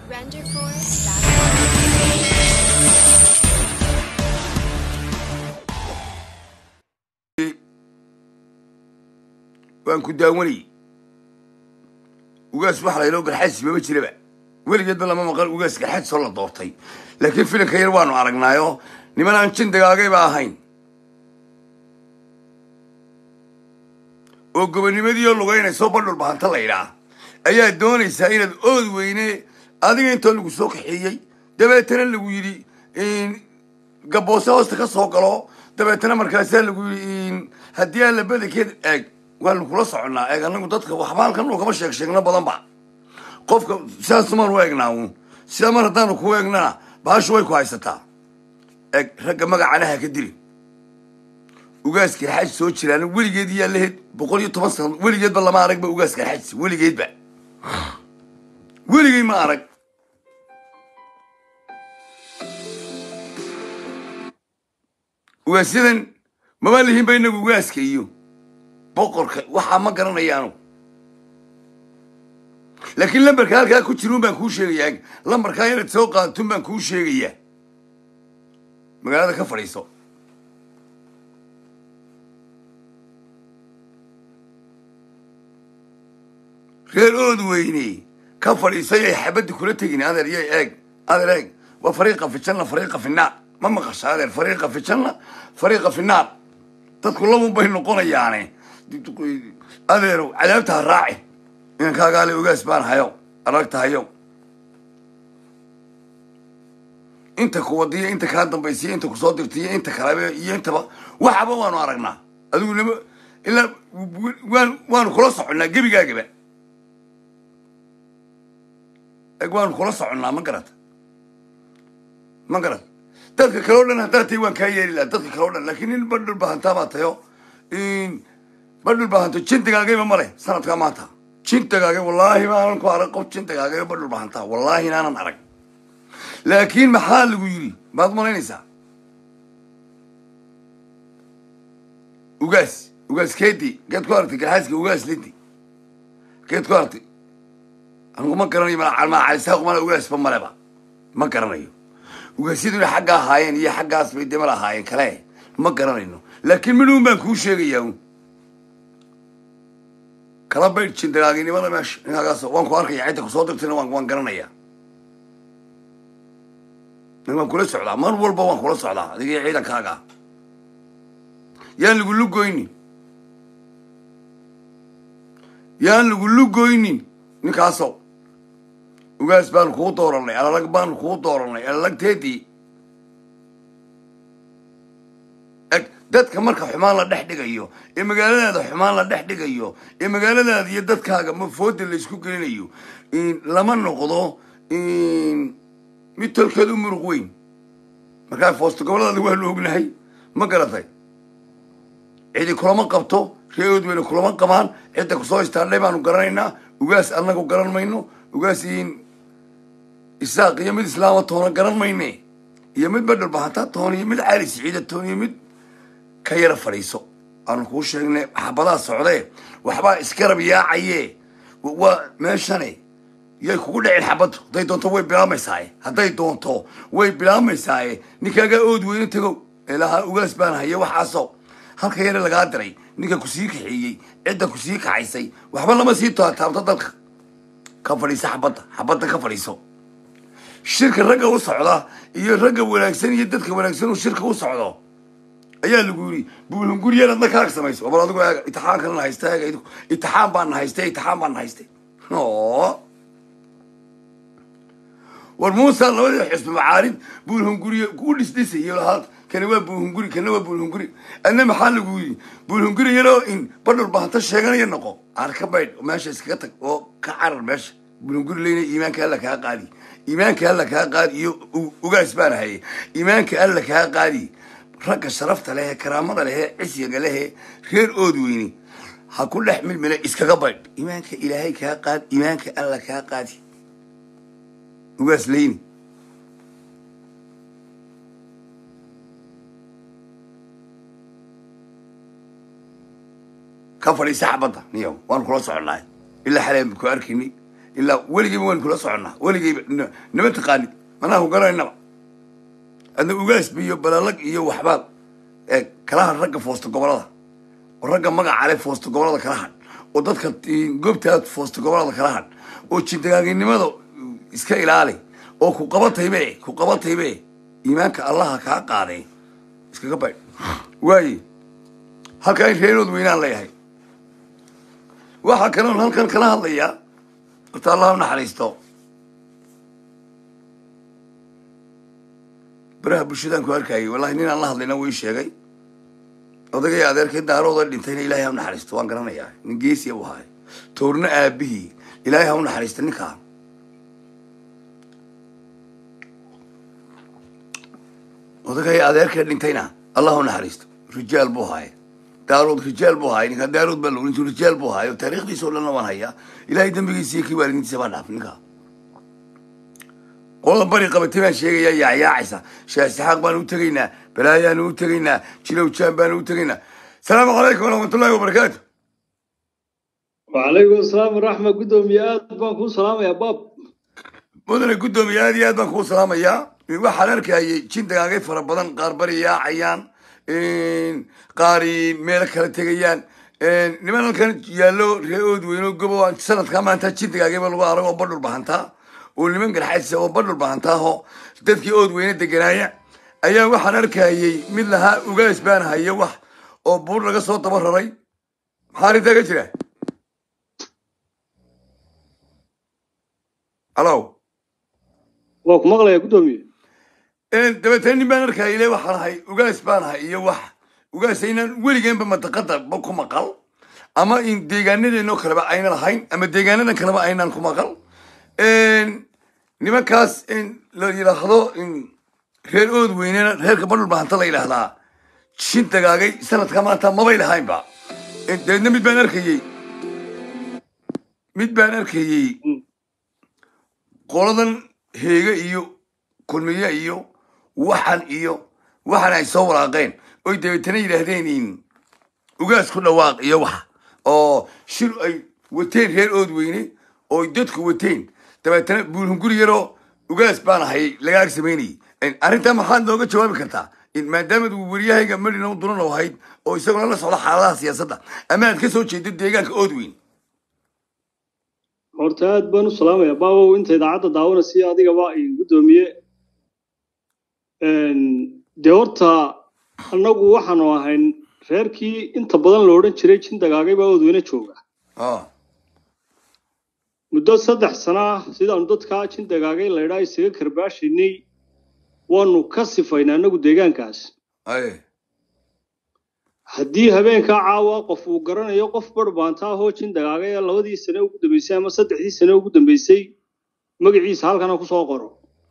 وأن كداوني وقاس واحد يلوق الحس بمشي ربع ولي جد بالله ما قال وقاس الحس ولا ضورتي لكن في الكيروان وعرقنايو لمن أنشن دقاقي باهين وقبل مديو لغينا سوبر البحر طلعنا أيها دوني سائلة أود وينه هذه أنت اللي قصوك حيي دبعتنا اللي ويري إن قبوسة واستخصوا قلوا دبعتنا مركزين اللي ويري إن هديها اللي بدك كده وأنا خلاص عنا أنا قلت لك وحبان كانوا كمان شكلنا بدن بعض قف سامر ويجناون سامر دانو كويجنا باشوي كويستا رجع مجا عليها كدري وجاس كحاج سوتش لأن ولي جد يالله بقول يتفصل ولي جد بالله ما أعرف وجاس كحاج ولي جد بقى ولي جد ما أعرف وسيدن ما بالهم بينك وجاس كيو بقر وحا ما قرنا يانو لكن لما كان كوتشرون بنكون شيء لما كان يتسوق تم بنكون شيء ما هذا كفريسو غير أود ويني كفريسو يحبد كل تجيني هذا رياج هذا رياج وفريقة في الجنة فريقة في النار ما مقص هذا فريقة في الجنة فريقة في النار تدخل لهم بين نقطة يعني هذا عذابتها الراعي إن كان قال لي وقاس بان هيو أرقت هيو أنت كودية أنت كان ضمبيسية أنت كصادرتية أنت كلامية أنت بقى وحبا وانو أرقنا أقول لهم إلا وانو خلاص عنا جيبي جاجبه وانو خلاص عنا ما قرأت تذكر كلونا هتاتي وان كايري لا تذكر كلونا لكن البرد البهنتا ما تيو إن برد البهنتا تشنت جاجبه مرة سنة كماتها شنت جاجي والله ما أنا كوارق شنت جاجي برد البهنتا والله أنا نعرق لكن محل يقولي ما أضمن نساء وقاس كيدي قد كوارتي كحاسك وقاس لدي كيد كوارتي أنا ما كرني ما على ساق ما وقاس بمربع ما كرني وقاس يدري حقها هاين هي حقها سبيد مرة هاين كلاي ما كرني لكن منو ما كل شيء يوم كلام بيت شنت جاجي ولا ماشي هذا قصة وان كوارك يعيدك صوتك تنا وان كرني نعم كل سعلا ما نقول بوان كل سعلا دقيقة عيدك هاجا يان يقول له قويني يان يقول له قويني نكاسو وقاس بان خوطورني على لقبان خوطورني على لق تيدي dadka marka xumaan la dhex dhigayo ee magaalada xumaan la dhex dhigayo ee magaalada iyo dadkaaga ma food la isku gelinayo in lama noqdo in midtalkeedu muruq weyn marka foosto gobolada waa loo ognahay ma garatay cidi kulama qabto reeyood weyn kulama qabaan cida ku soo istaanay baanu garanaynaa ugaas anagu garan mayno ugaas in isaaq iyo mid islaam toona garan mayne iyo mid badal bahanta toona iyo mid caali siciid toona iyo mid كير فريسو أنا خوش إنه حبلا صعدة وحبا إسكرب يا عيه وماشاني يكون عين حبته ده دونتو وين بلا مساي هذا دونتو وين بلا مساي نكاجا أود وين تجو إلها وجلس بانها هي وحاسو هل خير اللي قادري نكا كسيك حيي عدة كسيك عيسي وحبلا ما سيتها تابطل كفريس حبته كفريسو الشركة الرجل وصعدة هي الرجل وناكسن يدتك وناكسن والشركة وصعدة ayaa lagu yiri buulun guriyada ma ka samayso wabal adigu imtixaan kan haystay imtixaan baan haystay war Musa loo xisb macaarid buulun guriyo ku dhisdisay iyo hal kan waa buulun guri kan waa buulun guri anna maxaa lagu yiri buulun guri yaro in badal baahanta sheeganaya noqo arka bayd meesha iskaga tag oo ka carar meesha buulun guri leeyahay iimaanka alla ka qaadi iimaanka alla ka qaadi iyo uga isbaanahay iimaanka alla ka qaadi رجع شرفت له كرامة له عسية له خير أودويني هكون لحمل من إسكابل إيمانك إلهي كهقاد إيمانك الله كهقاد وغسلين كفر يسحبطه نيو وأنا خلاص على إلا حلم كواركني إلا ولقي وين كل صعنا ولقي نمت قاني أنا هو قرأ إنما أنا وجالس بيو بلالك يو وحباب كلاه الرجل في وسط قبرة والرجل مقع عليه في وسط قبرة كلاه وضدك جبت في وسط قبرة كلاه وتشتغل إنما إسكايل علي أو كقبضت هبي إيمانك الله كعقاري إسكايل واي هكاي فيرود وين الله يهي وحكرون هالكن كلاه الله يا الله نحرسته براه بشدان كواركاي والله إننا الله اللي نوي شيء odagay adeerkay daarooda dhintayna ilaahay ha u naxariisto waan garanayaa nin geesi ah wahay toorna aabihi ilaahay ha u naxariisto ninka odagay adeerkay dhintayna allah ha u naxariisto rijaal buu haay daarood rijaal buu haay ninka daarood baa loo intuu rijaal buu haay taariikhdiisa oo dhan waan hayaa ilaahay dambigiisa iyo kibaarntiisa baa dhaaf ninka qolada bari qabatay baan sheegaya yaacaysa shaasixaaq baan u tagaynaa balaayaan u tagaynaa jilow jaan baan u tagaynaa salaamu calaykum waraxmatullaahi wabarakaatu وعليكم السلام ورحمة قدوميات بانكو سلام يا باب مدن قدوميات يا بانكو سلام يا waxaan arkayay jindagaagay fara badan qaar bari yaacayaan qaari meel kala tegayaan niman halkan yaallo reeood weyno gobo aan sanadka maanta jindagaagay lagu arago badhul bahantaa oo niman garxaysa oo badhul bahantaaho dadkii ood weyne deganaaya ayaa waxaan arkayay mid lahaa ugaas baan hayo wax oo buur laga soo dabararay maxaa inta ka jira halo waa ku maqlaya gudoomiye dabeetana nin baan arkayay ilaa waxaan hay ugaas baan hayo wax ugaasaynan weligeenba madaqada ba ku maqal ama in deegaanadeenoo kaleba ayna lahayn ama deegaanadan kaleba aynaan ku maqal nimankaas in la yidhaahdo reer ood weynena reerka badhul bahanta la yidhaahdaa jintagaagay sanadka maanta mabay lahaynba dabeedna mid baan arkayey qoladan heega iyo kulmiye iyo waxan ay soo walaaqeen oy dabeetana yidhaahdeen in ugaas ku dhawaaq iyo wax oo shir ay wateen reer ood weyne oo dadku wateen dabeetana buulhunguri yaroo ugaas baan ahay laga ag samaynayay arrintaa maxaad nooga jawaabi kartaa maadaamad uu wariyahayga marina u duran oo ahayd oo isaguna la socdo xaaladaha siyaasadda ama aad ka soo jeedo deegaanka ood weyn horta aad baan u salaamayaa baabow inta idaacadda daawanaysa adigaba gudoomiye dee horta annagu waxaanu ahayn reerkii inta badan la odhan jiray jindagaagay baa ood weyne jooga muddo 3 sano sidaanu dadka jindagaagay la yidhaa isaga karbaashinay waanu ka sifaynaa annagu deegaankaas haddii habeenkaa caawa qof uu garanayo qof badhbaanta ahoo jindagaagay 2 sano ugu dambeysay ama 3 sano ugu dambeysay magaciisa halkana ku soo qoro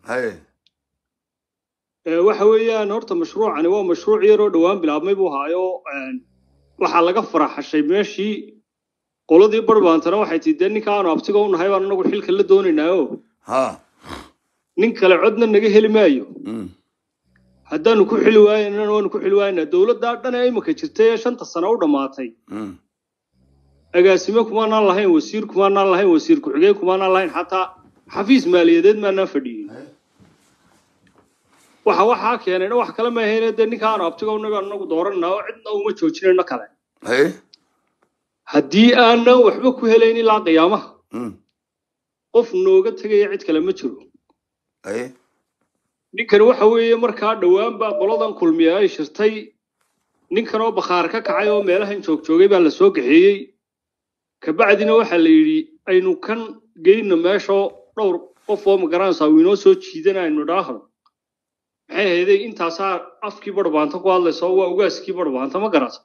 waxa weeyaan horta mashruucani waa mashruuc yar oo dhawaan bilaabmay buu haayo waxaa laga faraxashay meeshii qoladii badhbaantana waxay tideen ninka aanu abtiga u nahay baan anagu xilka la doonaynaayo nin kale codna naga heli maayo haddaanu ku xili waayana waanu ku xili waaynaa dowladdaa dhan ee imika jirtay ee 5 sano u dhammaatay agaasime kumaanaan lahayn wasiir kumaanaan lahayn wasiir ku-xigeen kumaanaan lahayn xataa xafiis maaliyadeed maanaan fadhiyey waxaa keenayna wax kale ma ahayna dee ninka aanu abtiga u nahay anagu dooranaa cidna uma joojinayno kale haddii aanan waxba ku helayn ilaa qiyaamaha qof nooga tegaya cid kale ma jiro ninkan waxa weeye markaa dhawaan baa qoladan kulmiye ay shirtay ninkan oo bakhaar ka kacay oo meelahan joogjoogay baa la soo gaxeeyey kabacdina waxaa la yidhi aynu kan geyno meesha dhowr qof oo magaranaysaa uu inoo soo jiidanaynu dhaahdo maxay hayday intaasaa afkii badhbaanta ku hadlaysa waa ugaaskii badhbaanta ma garata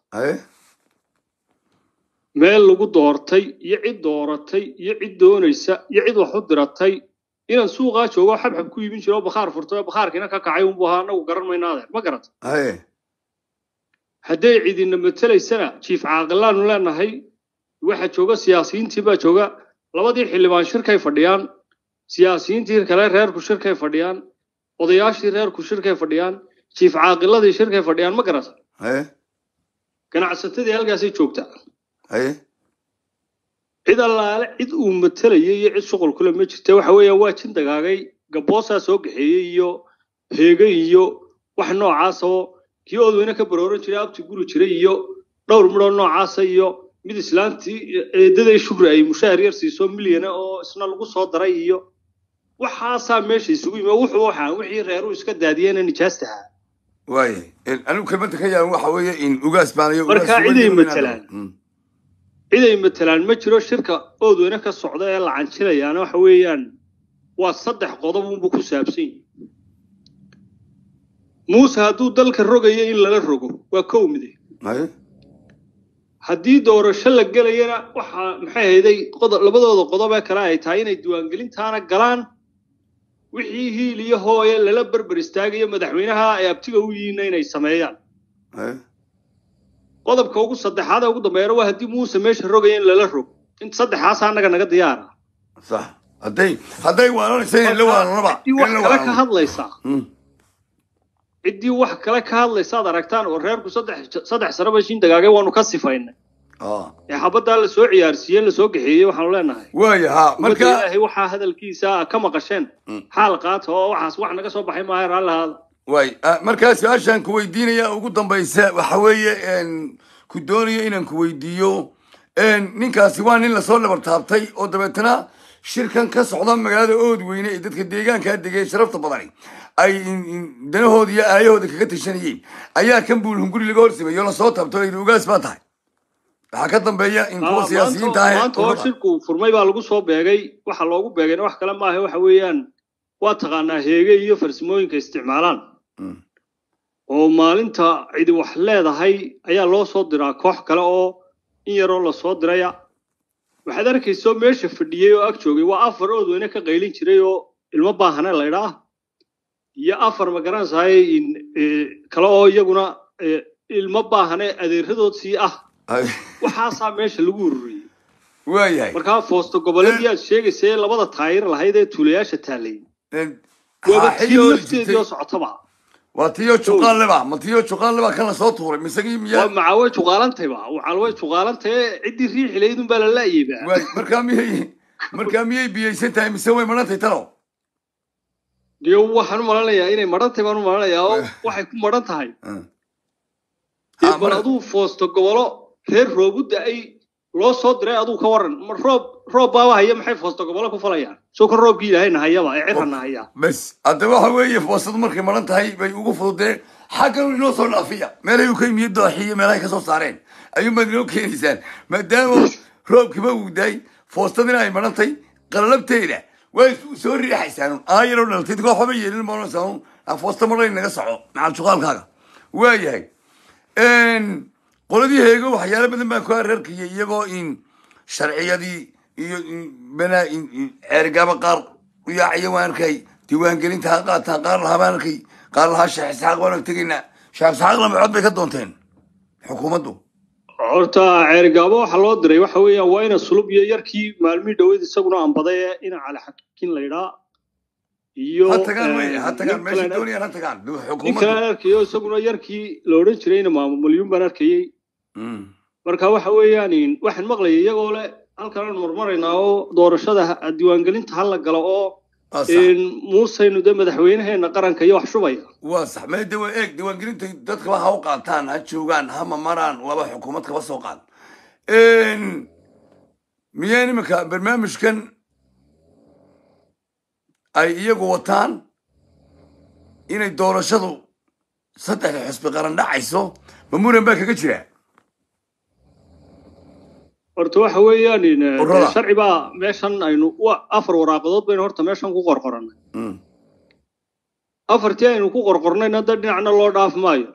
meel lagu doortay iyo cid dooratay iyo cid doonaysa iyo cid wax u diratay inaan suuqaa joogo xabxab ku iibin jiro bakhaar furto bakhaarkiina ka kacay unbuu ahaa anagu garan maynaa adeer ma garata hadday cidina matelaysana jiif caaqilaanu leenahay waxa jooga siyaasiyiintii baa jooga labadii xildhibaan shirkay fadhiyaan siyaasiyiintii kale reerku shirkay fadhiyaan odayaashii reerku shirkay fadhiyaan jiif caaqiladii shirkay fadhiyaan ma garata ganacsatadii halkaasay joogtaa cid allaale cid uu matalayay iyo cid shuqul kule ma jirta waxa weeyaan waa jin dagaagay gaboosaa soo gaxeeyey iyo heegay iyo wax noocaas oo kii oodweyne ka barooran jiray abti guri jiray iyo dhowr midhoo noocaasa iyo mid islaantii eedaday shukri ay mushaar yar siiso milyana oo isna lagu soo daray iyo waxaasaa meesha isugu yimi wuxuu waxaan wixii reeru iska daadiyeen nijaastaha waay anigu kelmadda ka yaaban waxa weeye in ugaas baanayo marka ciday matalaan ma jiro shirka oodweyne ka socda ee la canjilayaana waxa weeyaan waa 3 qodob unbuu ku saabsan yahay muuse hadduu dalka rogayo in lala rogo waa kow mide haddii doorasho la gelayana waxa maxay hayday labadooda qodob ee kale ay tahay inay diiwaangelintaana galaan wixii hiil iyo hooye lala barbar istaagayo madaxweynaha ay abtiga u yihiin inay sameeyaan qodobka ugu saddexaad ee ugu dambeeyana waa haddii muuse meesha rogayo in lala rogo inta saddexaas anaga naga diyaara صح هدي وانا سين لو ربع kala ka hadlaysa cidii wax kala ka hadlaysa aragtaan oo reerku saddex sano bashin dagaagay waanu ka sifaynay xabada la soo ciyaarsiiyay la soo gaxeeyay waxaan leenahay waayaha marka ilaahay waxa hadalkiisa ka maqasheen xaal qaat oo waxaas wax naga soo baxay maahay raalaha waay marka su'aashan ku weydiinaya ugu dambaysa waxa weeye ku doonayo inaan ku weydiiyo ninkaasi waa nin la soo labartaabtay oo dabeetana shirkan ka socda magaalada oodweyne ee dadka deegaanka degay sharafta badani ay danahooda iyo aayahooda kaga tashanayeen ayaa kan buulhunguri laga horsameeyo la soo taabto ay ugaas baa tahay waxa ka dambeeya in kuwa siyaasiyiinta ah maanta shirku furmay baa lagu soo beegay waxa loogu beegayna wax kale maaha waxa weeyaan waa taqaanaa heege iyo farsamooyinka isticmaalaan oo maalinta cid wax leedahay ayaa loo soo diraa koox kale oo in yaroo la soo diraya waxaad arkayso meesha fadhiyay oo ag joogay waa 4 oodweyne ka qaylin jiray oo ilmo baahana la yiraahdo iyo 4 ma garanaysaay in kala oo iyaguna ilmo baahane adeeradood si ah waxaasaa meesha lagu ururiyay waayahay marka foosto goboleedii aad sheegaysay labada taayir lahayd ee tuulayaasha taalay waa xiyo socotaba واتيو شقال لبا ماتيو شقال لبا كان صوت طول مسقي ميا معاوي شقالنتي با وعلوي شقالنتي عدي ريح ليدن بلا لا يبا مركامي بيسنتاي مسوي مرنتي ترى ديو waxaan malanayaa inay marantay baan malanayaa waxay ku maran tahay baladu foosto gobolo reer roobud ay loo soo diray aduu ka waran roob baa haya maxay foosto gobolo ku falayaan soo ka roobkii ilaahayna hayaba ay cirana haya bas hadda waxa weeye foostadu markay maran tahay bay ugu fududeen xagga inoo soo dhaafiya meelay u ka yimid dooxiyo meelay ka soo saareen ayuu madino keenisaan maadaama roobkiiba uu day foostadina ay maran tahay qalabteeda way soo riixaysaan aayaro dhaltay ko xubay yeelin moonasan foosta maray naga soco macal suqaalkaaga waayahay qoladii heego waxyaalo badan baan ku ararkiyay iyagoo in sharciyadii iyo bana in ergaba qaar iyo xayawaanka diiwaangelinta qaataan qaar lahabaanka qaar laha sheekh saaq waan tagina sheekh saaq lama cod bay ka doonteen xukuumaddu horta ergaba waxa loo diray waxa weeyaan waa ina sulub iyo yarkii maalmii dhaweed isaguna aan baday ina cali xakiin la yiraahdo iyo hatagaan meesha doonayaan hatagaan xukuumaddu arkayo isaguna yarkii la oran jiray in maamuliyun baan arkayay marka waxa weeyaan waxaan maqlay iyagoo le halkan marmarayna oo doorashada diiwaangelinta hal la galo oo muusaynu de madaxweynaheena qaranka iyo wax shubaya waa sax ma diiwaangelinta dadka waxa u qaataan ha joogaan ha maraan waba xukuumad kaba soo qaad miyaan imika barnaamijkan ay iyagu wataan inay doorashadu 3 xisbi qaran dhacayso mamuuran baa kaga jira horta waxa weeyaan sharci baa meeshan aynu 4 waraaqadood baynu horta meeshan ku qorqoranay afartii aynu ku qorqornayna dad dhinacna loo dhaaf maayo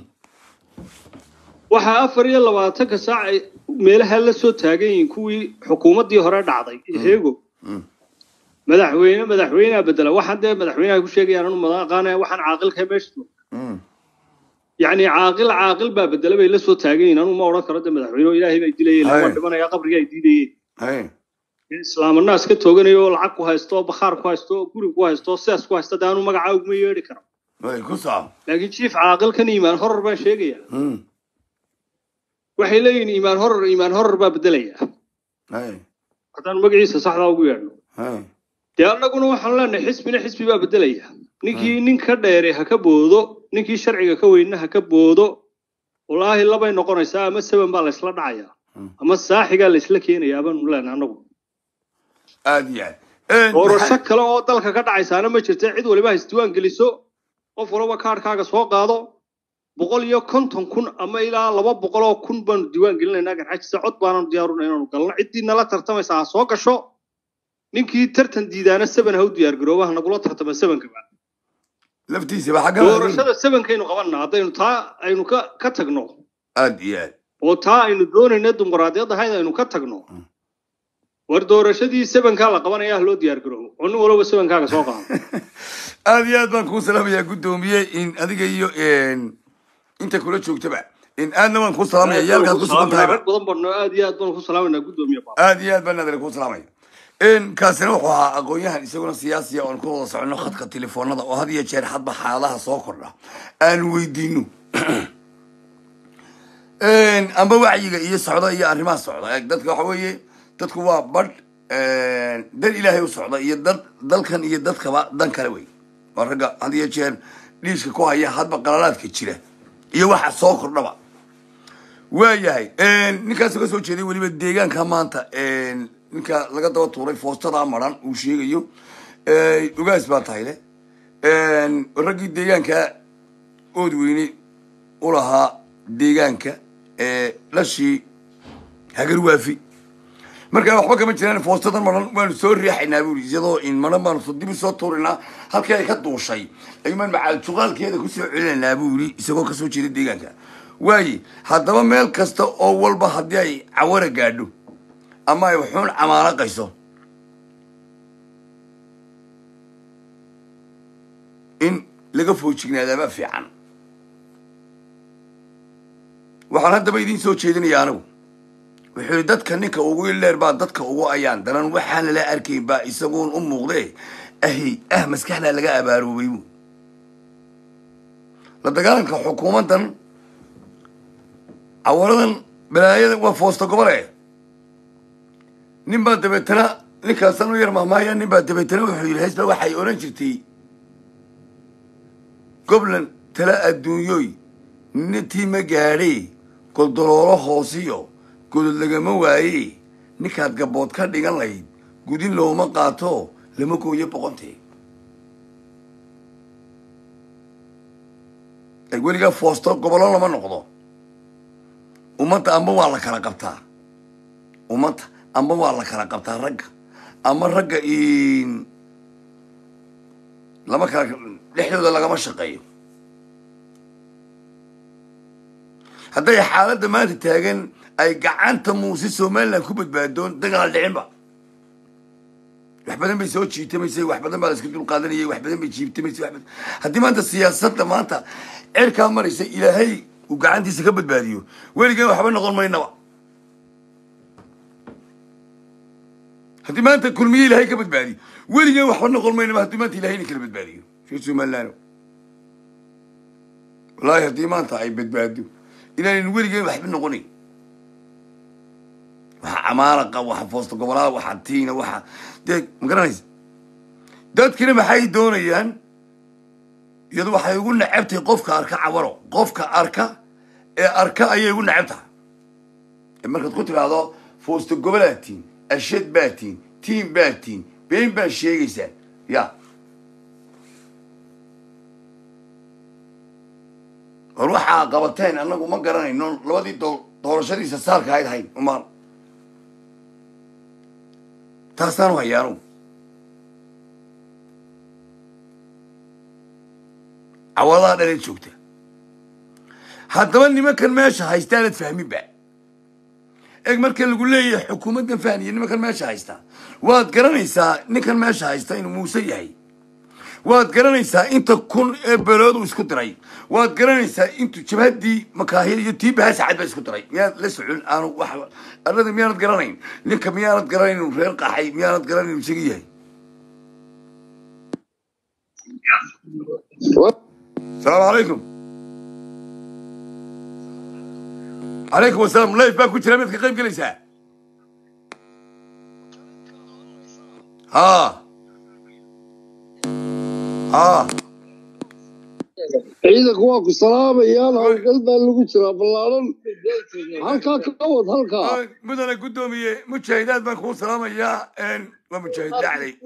waxa 24 saac meelaha la soo taagayn kuwii xukuumadii hore dhacday heego madaxweynaha bedela waxaan de madaxweynaha ku sheegayaan inuu madaxqaana waxaan caaqilka meesha يعني عاقل باب الدلبي اللي صوت تاجين أنا ما أراك رد مدحونه إلهي بيدلي لما دمنا يا قبر يديلي الإسلام الناس كتوجنا يقول عقو هايستو بخار كويستو كوري كويستو ساس كويستو ده أنا ما قاعد ما يركنا كوسام لكن شيف عاقل كان إيمان هرر بشيء وحيلين إيمان هرر باب الدلية haddaan magaciisa saxda ugu yeedhno ها dee annaguna waxaan leenahay xisbi baa bedelaya ninkii nin ka dheere ha ka boodo ninkii sharciga ka weyna ha ka boodo wallaahi labay noqonaysaa ama 7 baa la isla dhacayaa ama saaxiga la isla keenayaa baan leenahay annagu عادي doorasho kale oo dalka ka dhacaysaana ma jirta cid waliba isdiiwaan geliso qof walba kaarkaaga soo qaado 150,000 ama ilaa 200,000 baan diiwaan gelinaynaa garxajisa cod baanan diyaarunay inaanu galno ciddii nala tartamaysaa soo gasho ninkii tartan diidaana 7 ha u diyaar garoobaha nagula tartama 7 ka لفتيسي بحاجة doorashada 7 kaynu qabanna haddaynu taa aynu ka tagno عادي oo taa aynu doonayna dimuqraadiyadda hayda aynu ka tagno war doorashadii 7 ka la qabanaya loo diyaar garoobo oo nin walba 7 kaaga soo qaado عادي بان كو سلام يا قدوميه ان اديga iyo inta kula joogtaba in aadna waan ku salaamaya yaalka ku sugantahay rag badan baan aad iyo aad baan ku salaamayna gudoomiye baa aad iyo aad baan nadal ku salaamaya in kaasina wuxuu ahaa aqoonyahan isaguna siyaasi oo ku wada socono khadka telefoonada oo had iyo jeer hadba xaaladaha soo kordha aan weydiino amba wacyiga iyo socda iyo arrimaha socda dadka waxa weeye dadku waa bad dad ilaahay u socda iyo dad dalkan iyo dadkaba dan kale wey waa ragga had iyo jeer dhiiska ku haya hadba qalalaadka jira iyo waxa soo kordhaba waayahay ninkaas ka soo jeeday waliba deegaanka maanta ninka laga daba tuuray foostada maran uu sheegayo ugaas baa tahay raggii deegaanka ood weyne u lahaa deegaanka lashii hagar waafi marka waxba kama jiraan foostada maran waanu soo riixaynaa buuri iyadoo in maran baanu dib u soo tuurinaa halkii ay ka duushay ayumaan macaal juqaalkeeda ku soo celinaynaa buuri isagoo ka soo jeeda deegaanka waaye haddaba meel kasta oo walba haddii ay cawara gaadho ama ay wuxuun camaalaqayso in laga foojignaadaaba fiican waxaan haddaba idiin soo jeedinaya anigu wuxuu dadka ninka ugu ileer baa dadka ugu ayaan daran waxaan lala arkayn baa isaguun u muuqdee maskaxdaa laga abaaroobay bu la dagaalanka xukuumaddan cawaradan balaayada waa foosta gobole nin baa dabeetana ninkaasan u yar mahmaaya nin baa dabeetana wuxuu yidhi heesba waxay odhan jirtay goblan tala adduunyoy nintii ma gaadhay goldoloolo hoosiyo godod lagama waaye ninkaad gabood ka dhigan layd gudin looma qaato lama gooyo boqontee weligaa foosto gobollo lama noqdo ummadda amba waa la kala qabtaa ummadda amba waa la kala qabtaa ragga ama ragga lama kala dhexdooda lagama shaqeeyo hadday xaaladda maanta taagan ay gacanta muuse somaliland ku badbaadoon dagaal dhicinba wax badan bay soo jiitamaysay wax badan baa la iska dul qaadanayay wax badan bay jiibtamaysay haddii maanta siyaasadda maanta cirkaa maraysa ilaahay uu gacantiisa ka badbaadiyo weligeen waxba noqon maynaba haddii maanta kulmiye ilaahay ka badbaadiyo weligeen waxba noqon maynaba haddii maanta ilahay ina kala badbaadiyo reer somaliland wallaahi haddii maanta ay badbaado inaanan weligeen waxba noqonayn waxa camaalaqa waxa foosta gobolada waxa tiina waxa dee ma garanaysa dadkina maxay doonayaan iyadu waxay ugu necabtahay qofka arka cawaro qofka arka ayay ugu necab tahay markaad ku tiraahdo foosta gobolaatiin ashad baatiin tiim baatiin been baa sheegaysaa ya war waxaa qabateen annagu ma garanayno labadii doorashadiisa saarka ahayd hayn umaan taasaanu hayaanu cawaladaa dhalay joogta haddaba nimankan meesha haystaanad fahminba eg marka lagu leeyahay xukuumaddan fahniya nimankan meesha haystaa waad garanaysaa ninkan meesha haysta inuu muuse yahay waad garanaysaa inta kun ee beeloodu isku diray waad garanaysaa intu jabhaddii makaahil iyo tii bahasacad ba isku diray miyaad la socon aanu wax arlada miyaanad garanayn ninka miyaanad garanayn inuu reer qaxay miyaanad garanayn inuu isaga yahay asalaamu calaykum calaykum asalaam life baa ku jira miyaad ka qayb gelaysaa ها ها ciidanku waa ku salaamayaan hawlgal baa lagu jiraa ballaaran halkaa ka wad halkaa مدن قدومي مشاهدات بنكون سلام يا ان ومشاهد علي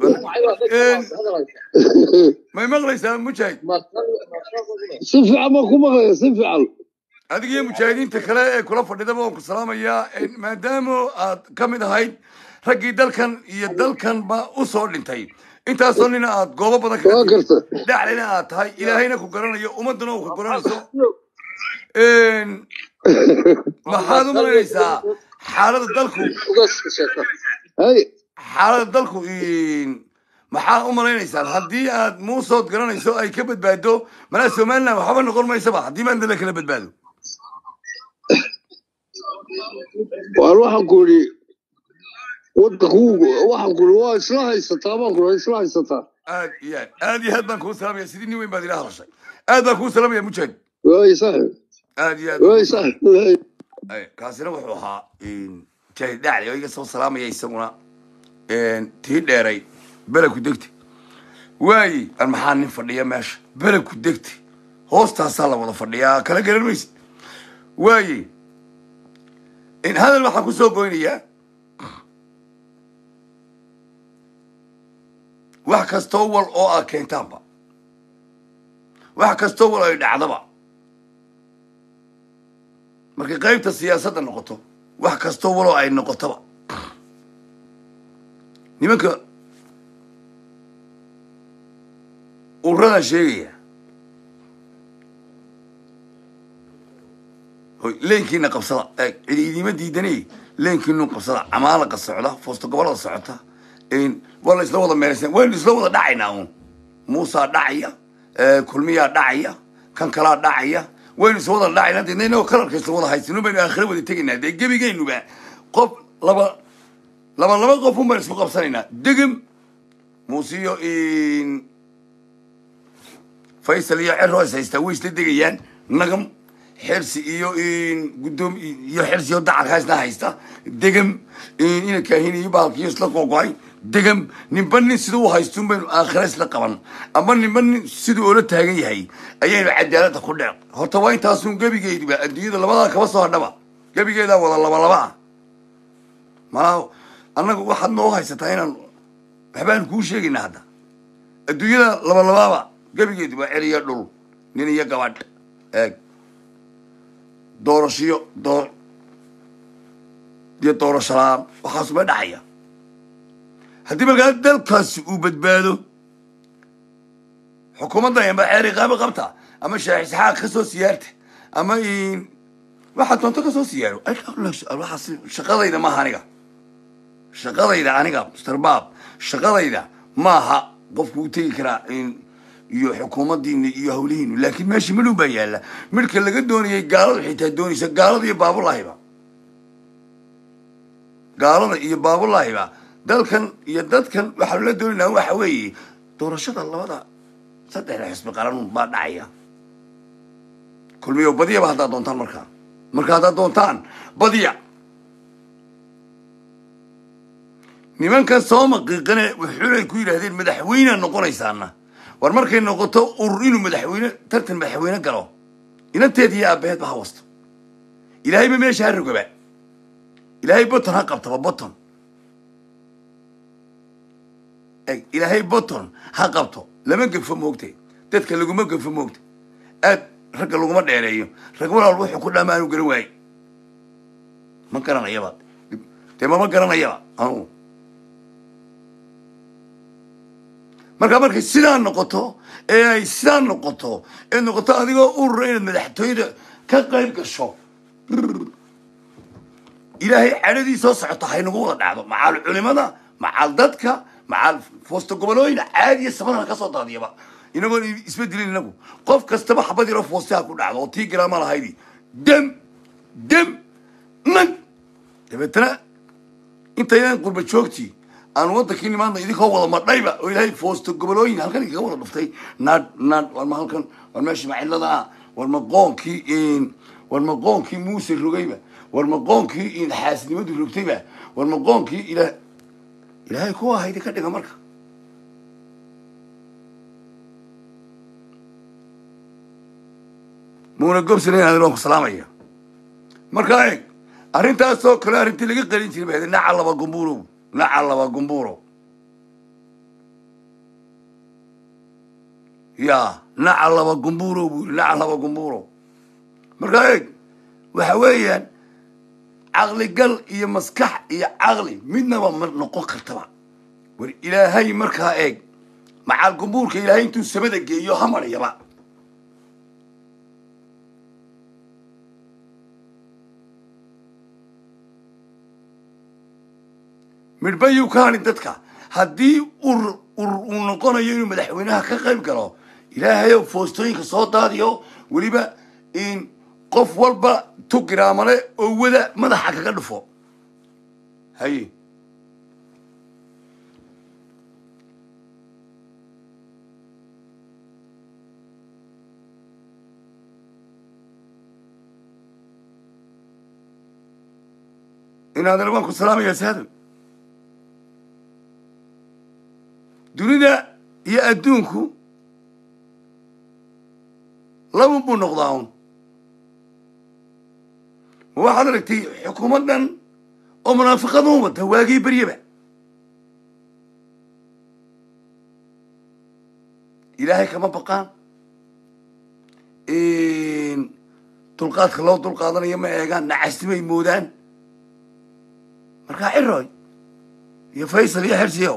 ما يمغلس مشاهد si fiican baan ku maqlaya si fiican هذه مشاهدين تكلا كل فرد بنكون سلام يا ما دامو كم هاي رجي دلكن يدلكن بأصول انتهي انت اصلنا جواب بدك لا علينا هاي الى هنا كقرنا يا امدنا وكقرنا سو ان ما حالهم ليس حالة دلكو hay حالة دلكو ان ما حالهم ليس هدي مو صوت قرنا يسو اي كبد بعده ما سمعنا وحاول نقول ما يسبح هدي ما عندنا كلا بدباده waan waxaan ku yidhi waddanku waxaan ku yidhi waa isla haysataa baan ku yidhi isla haysataa يعني هذه هاد بنكون سلام يا سيدي وين بدي لها شيء هذا بنكون سلام يا مجد way sax هذه way sax اي كاسنا وحوها ان جاي داعي ويga soo salaamay isaguna een tii dheeray bala ku degti way aan maxaan nin fadhiya meesha bala ku degti hoostaas la wada fadhiya kala garanaysi way in hadal waxa ku soo goynaya wax kasto wal oo ah keentaanba wax kasto wal ay dhacdaba markay qaybta siyaasadda noqoto wax kasto wal oo ay noqotaba nimanka urada sheegaya hoy leenkiina qabsada ciidamada diidanay leenkiina qabsada amaala qasocda foosto gobolada socota in wala isla wada meeraysan waynu isla wada dhacaynaa uun muusa dhacaya kulmiya dhacaya kan kala dhacaya waynu isla wada dhacaynaa dadnayno kalarka isla wada haysano baynu aakhira wada tegaynaa de gebigeenuba qof laba qof un baynu isku qabsanaynaa degem muusiyo in faysal iyo cerro is haystaa way isla degayaan nagam xirsi iyo in guddoom iyo xirsi iyo dacar haysna haysta degem ina kaahin iyo baalkiyo isla qoqoy degem ninban sidoo haysto baynu aakhira isla qaban ama ninban sidoo oo la taagan yahay ayaynu cadaalada ku dhaq horta waa intaas uun gabigeediba adduunyada labada kaba soo hadhaba gabigeeda wada laba ma annagu waxaad noo haysataa inaan waxbaan kuu sheegaynaa hadda adduunyada laba gabigeediba celiya dhul nin iyo gabadh eeg doorashiyo doorashalaan waxaas ma dhacaya haddii markaa dalkaasi uu badbaado xukuumadda amba ceeri qaabo qabta ama sheekh isxaaq ka soo siyaarta ama waxa doonto ka soo siyaaro waxaas shaqadayda maaha aniga Mr. Bob shaqadayda maaha qofku u tegi karaa iyo xukuumaddiina iyo hawlihiinu laakiin meeshii midhow baa yaalla midhka laga doonayay gaalada xitaa doonaysa gaalada iyo baabulaahiba dalkan iyo dadkan waxaa la doonaynaa waxa weeye doorashada labada saddexda xisbi qaran baa dhacaya kulmiyo badiyaba haddaad doontaan marka haddaad doontaan badiya nimankan soo maqiiqane wuxuunay ku yidhaahdeen madaxweyne noqonaysaana war markay noqoto urur inuu tartan madaxweyne galo inanteed iyo aabbaheed ba ha wasto ilaahayba meesha ha rogaba ilaahay boton ha qabtaba boton ilaahay boton ha qabto lama gafo moogtay dadka laguma gafo moogtay aad ragga laguma dheereeyo rag walaal wuxuu ku dhamaan u garan waayey ma garanayaba dee mama garanayaba anugu markay sidaa noqoto ay sidaa noqoto adigoo urura inaad madaxtooyada ka qayb gasho ilaahay cadhadii soo socota haynagu wada dhacdo macaal culimada macaal dadka macaal foosto gobolooyin caadiya sabadana ka soo daadiyaba inagoon isbedelin inagu qof kastaba xabad yaroo foostaha ku dhacdo oo tii garaama lahaydi dem nag dabeetana intaydan qurba joogtii aan waddankii nimaadna idinkoo wada madhayba oo ilaahay foosto gobolooyin halkan kaga wada dhuftay naadh war ma halkan war meesha macillada war maqoonkii muuse rogayba war maqoonkii xaasidnimadu rogtayba war maqoonkii ilaahay kuwa haydi ka dhiga marka muuna gobsanayn aadin ku salaamaya markaa eeg arrintaasoo kale arrintii laga qalin jiray baa naca laba gumbuuro yaa naca laba gumbuuro markaa eeg waxa weeyaan caqligal iyo maskax iyo caqli midnaba ma noqon kartaba war ilaahay markaa eeg macaal gumbuurka ilaahay intuu samada geeyo hamariyaba midbayuu ka hadhin dadka haddii uu noqonayo inuu madaxweynaha ka qayb galo ilaahayow foostooyinka soo daadiyo weliba in qof walba tugiraamale oo wada madaxa kaga dhufo haye inaadana waan ku salaamayaa saado dunida iyo adduunku labun buu noqdaa un ma waxaad aragtay xukuumaddan oo munaafiqadun wata waagii beryaba ilaahay kama baqaan dulqaadka loo dulqaadanayo ma eegaan nacasnimay moodaan markaa ciroy iyo faysal iyo xersiyow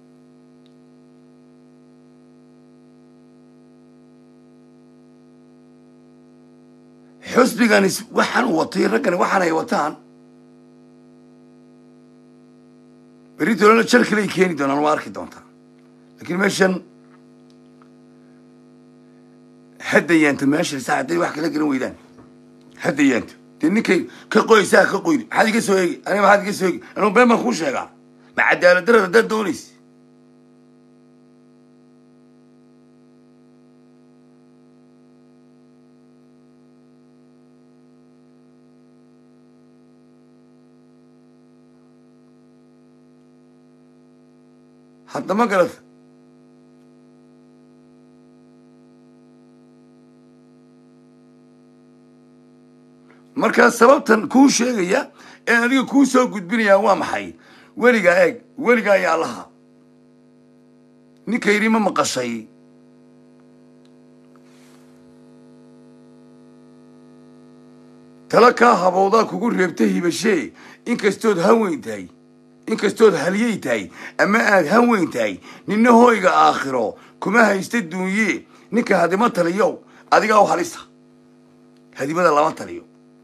xusbigani waxaan watay raggani waxaan ay wataan berri doolana jar kale ay keeni doonaan waa arki doontaa laakiin meeshan haddayaanto meeshan saa hadday wax kala garan weydaan haddayaanto dee ninkay ka qoysaa ka qoyni maxaad iga soo eegi aniga maxaad iga soo eegi anugu been baan kuu sheegaa ma cadaalad darad haddaad doonaysa hadda ma garata markaa sababtan kuu sheegaya ee adiga kuu soo gudbinayaa waa maxay weligaa eeg weligaa ayaa allaha ninka yidhi ma maqashay tala kaa habowdaa kugu reebta hibashee inkastood haweyn tahay inkastood halyay tahay ama aad haweyn tahay ninna hoyga aakhiro kuma haysta duunye ninka hadima taliyow adigaa u halisa hadimada lama taliyo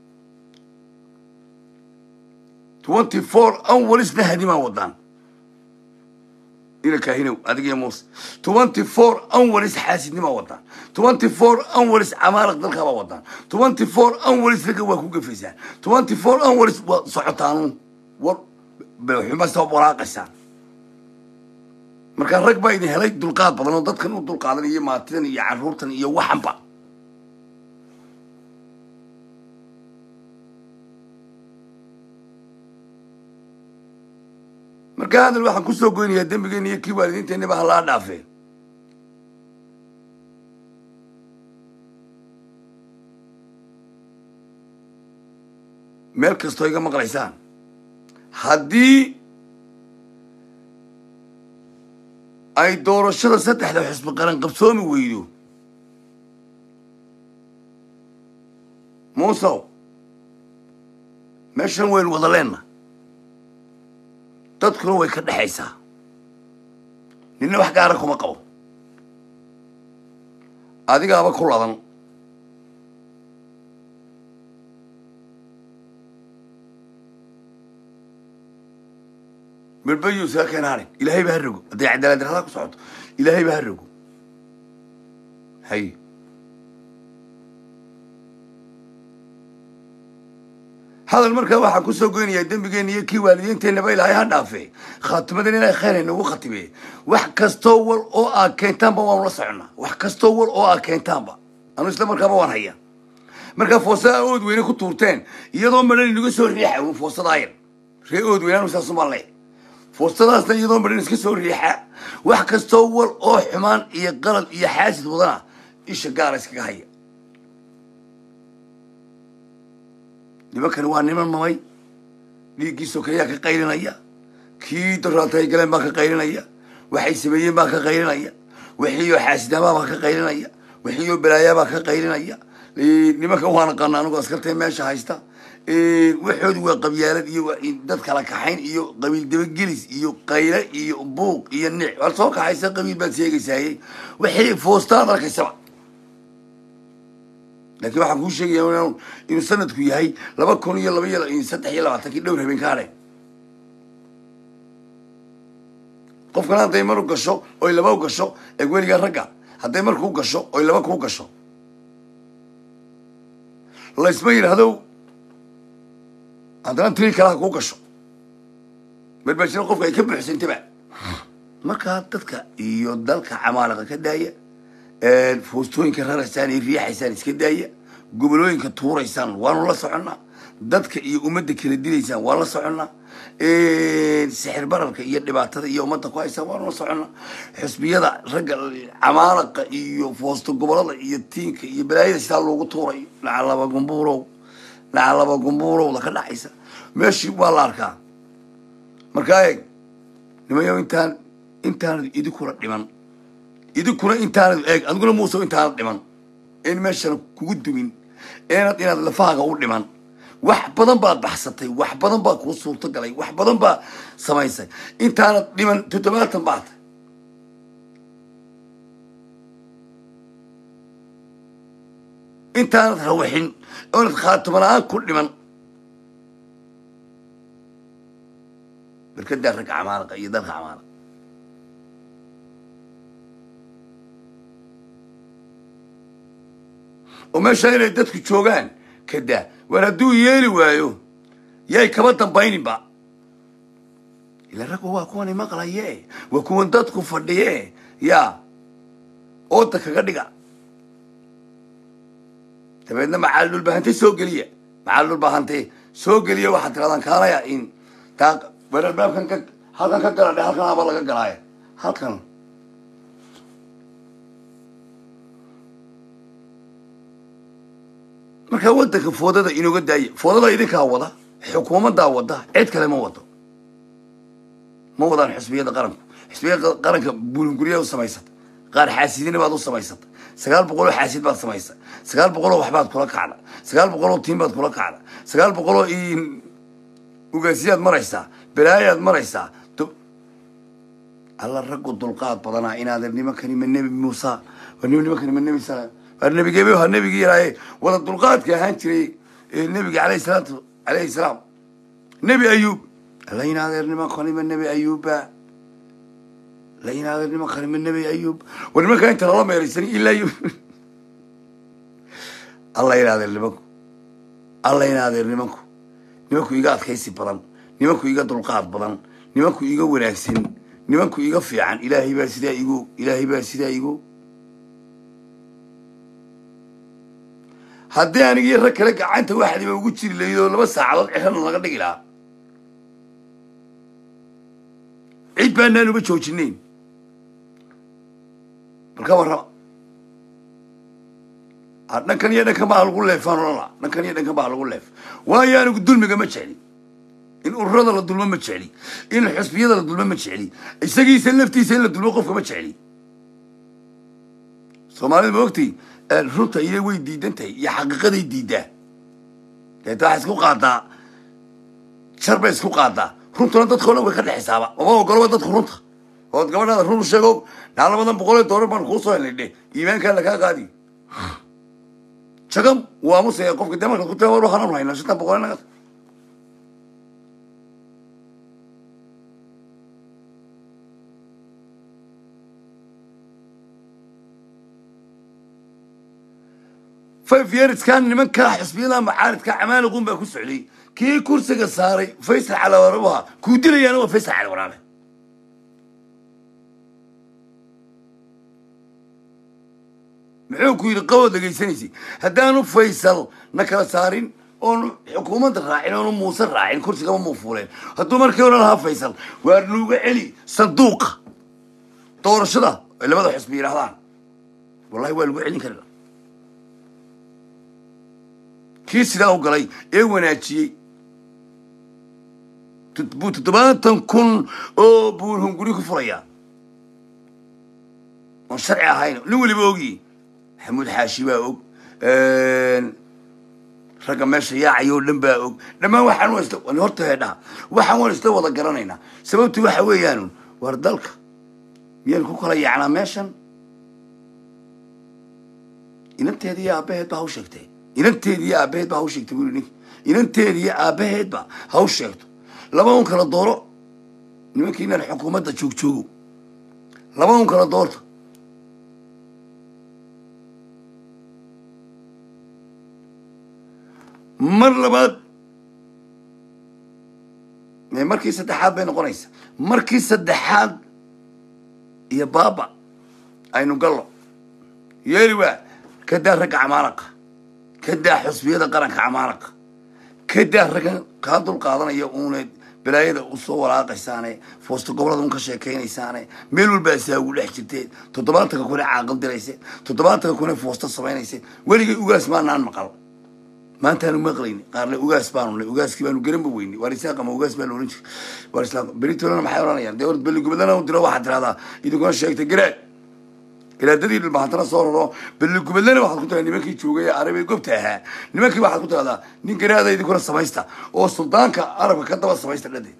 24 anwalisna hadimaa wadaan ila kaahinow adiga muuse 24 anwalis xaasidnima wadaan 24 anwalis camaaraq dalkaba wadaan 24 anwalis laga waa ku gafaysaan 24 anwalis socotaan war xumaa soo waraaqaysaa markaa rag baa idin helay dulqaad badan oo dadkan u dulqaadan iyo maatidan iyo carruurtan iyo waxanba markaa hadal waxaan ku soo goynayaa dembigeena iyo kii waalidiinteennaba ha laa dhaafee meel kastoo iga maqlaysaan haddii ay doorashada saddexda xusbi qaran qabsoomi weydo muusow meeshan waynu wada leenna dadkuna way ka dhexaysaa ninna wax gaara kuma qabo adigaaba ku ladan بالبيو ساكن هاري إلهي بهرجو أدي عدالة دراسة صعود إلهي بهرجو هي هذا المركز واحد كوسو جيني يدم بجيني كي والدين تنبي لهاي هنافي خاتم دنيا خير إنه وختمه وحكستول أو أكينتام بوان رصعنا وحكستول أو أكينتام با أنا إسلام مركز بوان هيا مركز فوسا أود وين كتورتين يضم بدل نقص الريحة وفوسا داير ريود وين وسا صومالي فوسطاasna iyadoo barin iska soo riixa wax kastoo wal oo xumaan iyo qalad iyo xaasid wadana isha gaar iskaga haya nimankani waa niman mamay dhiiggii sokeeyaa ka qaylinaya kii daraatay galeen baa ka qaylinaya waxay sameeyeen baa ka qaylinaya wixiiyo xaasidaabaa baa ka qaylinaya wixiiyo balaayaabaa ka qaylinaya nimanka waana qana anigu askartee meesha haysta waxoodu waa qabyaalad iyo dad kala kaxayn iyo qabiil dabagelis iyo qayle iyo buuq iyo nic war soo kaxaysa qabiil baad sheegaysaaye wixii foostaad arkaysaba laakiin waxaan kuu sheegaya inuu sanadku yahay 2023 dhowr habeen ka hadhay qofkan hadday mar u gasho oy laba u gasho ee weligaa ragga hadday mar kuu gasho oy laba kuu gasho laysma yidhaahdo haddana tiri kalaha kuu gasho barbaashina qofka ay ka buuxsantaba markaa dadka iyo dalka camaalaqa ka daaya foostooyinka raraysaan iyo riixaysaan iska daaya gobolooyinka tuuraysaan waanu la soconnaa dadka iyo ummadda kala dilaysaan waan la soconnaa sixir bararka iyo dhibaatada iyo ummadda ku haysaan waanu la soconnaa xusbiyada ragga camaalaqa iyo foosto gobolada iyo tiinka iyo balaayada sidaa loogu tuurayo lacalaba gumbuurowda ka dhacaysa meeshii waa la arkaa markaa eeg nimayo intaanad idinkuna dhiman idinkuna intaanad eeg adiguna muuse intaanad dhiman in meeshana kugu dumin inaad lafahaaga u dhiman wax badan baad baxsatay wax badan baa kuu suurto galay wax badan baa samaysay intaanad dhiman 70 baad intaanad rawixin oonad khaatamala'aan ku dhiman barkadaa ragga camaalaqa iyo dalka camaalaqa oo meesha inay dadku joogaan kadaa war hadduu yeeli waayo yay kaba dambayninba ila raggu waa kuwani maqlaye waa kuwan dadku fadhiye yaa ooda kaga dhiga dabeedna macallul bahantay soo geliya waxaad tirahdaan kaalaya in taa weerar baabkan halkan ka gala halkan aba laga galaaya halkan markaa waddanka foodada inooga daaya foodada idinkaa wada xukuumaddaa wada cid kale ma wado ma wadaan xisbiyada qaranka buulinguryaa u samaysata qaar xaasidina baad u samaysata 900 xaasid baad samaysa 900 waxbaad kula kacda 900 tiim baad kula kacda 900 ugaasiyaad maraysaa balaayaad maraysaa alla raggu dulqaad badanaa inaadan nimankani ma nebi muusa nimankani ma nebi salaam nabigebe ha nabigii ilaahay wada dulqaadka ahaan jiray nabiga calayhi salaam nebi ayuub alla inaadeer nimankani ma nebi ayuubba la inaadeer nimankani ma nebi ayuub war nimanka inta lala meeraysan ilaa ayuub alla inaadeer nimanku iga adkaysi badan nimanku iga dulqaad badan nimanku iga wanaagsan nimanku iga fiican ilaahay baa sidaa igu haddii anigii rag kale gacanta waxdiba ugu jiri laydoo 2 saacadood cirana laga dhigi lahaa cid baanaan uga joojinayn marka warraba dhankan iyo dhankan baa lagu leefaan olala dhankan iyo dhankan baa lagu leef waayo anigu dulmiga ma jecli in ururada la dulmo ma jecli in xusbiyada la dulmo ma jecli isagiisa laftiisa in la dulmo qofka ma jecli soomaalida ma ogtay runta iyo way diidantahay iyo xaqiiqaday diidaa deeta waxay isku qaadaa shar bay isku qaadaa runtuna dadkoo dhan way ka dhexaysaaba mama ogoloba dadku runta ood gabadhaada run u sheego $100 baan kuu soo helnay dheh iimaankaa lakaa qaadi shagam waa musaya qofka dee markaad ku tira war waxaan haynaa 500 naga years كان nimanka xisbiyada macaaridka camaalaquun baa ku socday kii kursiga saaray Faysal Cali Waraabe ku dilayana waa Faysal Cali Waraabe muxuu ku yiri qowd dhageysanaysi haddaanu Faysal nakala saarin oo xukuumadda raacin oo Muuse raacin kursiga ma fuuleen hadduu markii hore lahaa Faysal waa nuuga celi sanduuq doorashada labada xisbi yiraahdaan wallahi waa lagu celin karaa kii sidaa u galay ee wanaajiyey buu 70,000 oo buurhun guri ku furayaa oon sharci ahayn nin weliba ogii maxamuud xaashi baa og ragga meesha yaacayoo dhan baa og dhammaan waxaan horta heedhaha waxaan waan isla wada garanaynaa sababtu waxa weeyaan war dalka miyaan ku kala yaacnaa meeshan inanteedii aabbaheed baa ha u sheegtay inanteedii aabbaheed baa ha u sheegtay buri ninki inanteedii aabbaheed baa ha u sheegto laba un kala dooro nimankii inaan xukuumadda joogjoogo laba un kala doorta mar labaad markii saddexaad bay noqonaysa markii saddexaad iyo baaba aynu gallo yeeli waa ka daa ragga camaalaqa ka daa xusbiyada qaranka camaalaqa ka daa raggan kaa dul qaadanaya uuneed balaayada u soo walaaqaysaane foosto gobolada un ka sheekaynaysaane meel walba asaa ugu dhex jirteen 70 kuna caaqil dirayseen 70 kuna foosto samaynayseen weligay ugaas maanaan maqal maantaanu maqlayni qaarle ugaas baanu le ugaaskii baanu garan ba weyni waar isaaq ama ugaas baa la oran jiray waar islaam beritolana maxay oranayaan dee orad belli gubadlana u diro waxaad tiraahdaa idinkuna sheegtay garaad garaadadii dhulbaxantana soo raro belli gubadlana waxaad ku tiradaa nimankii joogay ee arabay gobta ahaa nimankii waxaad ku tiraahdaa nin garaada idinkuna samaysta oo suldaanka arabka ka daba samaysta dhade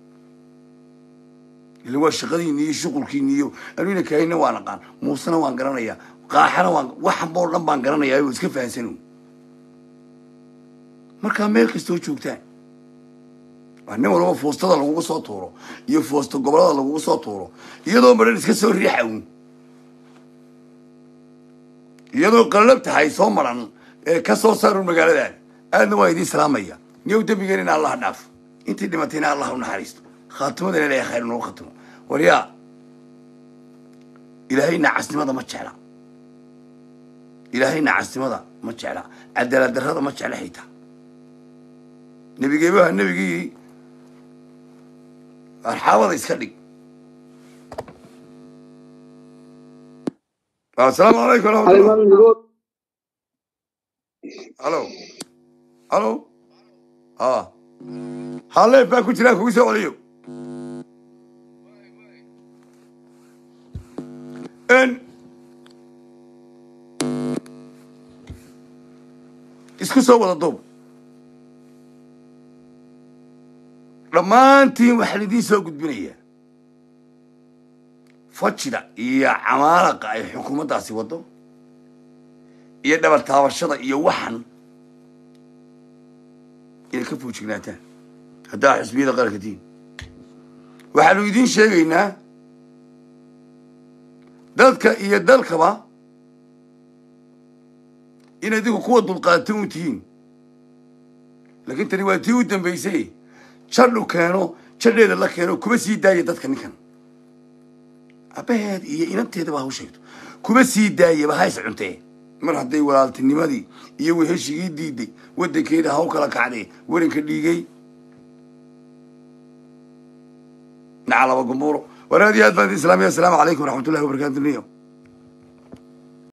ila waa shaqadiini iyo shuqulkiini iyo anuina kaayna waan aqaan muusena waan garanayaa qaaxana waan waxan boo dhan baan garanayaa oo iska fahansanu markaa meel kastoo joogtaan waa nin walba foostada lagugu soo tuuro iyo foosto gobolada lagugu soo tuuro iyadoo maran iska soo riixa uun iyadoo qallab tahay soo maran ee ka soo saarun magaaladan aadna waa idiin salaamaya niyow dembigeen in allah dhaafo intii dhimatayna allah u naxariisto khaatimadana ilaahay khayr noo khatimo waryaa ilaahay nacasnimada ma jecla ilaahay nacasnimada ma jecla cadaalad darrada ma jecla xitaa nebigeebaha nebigii arxaabada iska dhig asalaamu calaykum waraxmatullah halo halo haleef baa ku jiraa kugu soo celiyo isku soo wada duub dhammaantiin waxaan idiin soo gudbinayaa fajida iyo camaalaqa ay xukuumaddaasi waddo iyo dhabar taabashada iyo waxan inay ka foojignaataan haddaa xisbiyada qaranka diin waxaanu idiin sheegaynaa dadka iyo dalkaba in idinku kuwa dulqaatan u tihiin laakiin tani waa tii u dambaysay jadhu keeno jadheeda la keeno kuma sii daaya dadka ninkan aabbaheed iyo inanteedaba ha u sheegto kuma sii daayaba ha is cuntee mar hadday walaaltinimadii iyo weheshigii diiday waddankeeda ha u kala kacdee waranka dhiigay nacalaba gumbuuro waraad iyo aad baan islaamiya assalaamu calaykum waraxmatullahi wabarakaatu niyo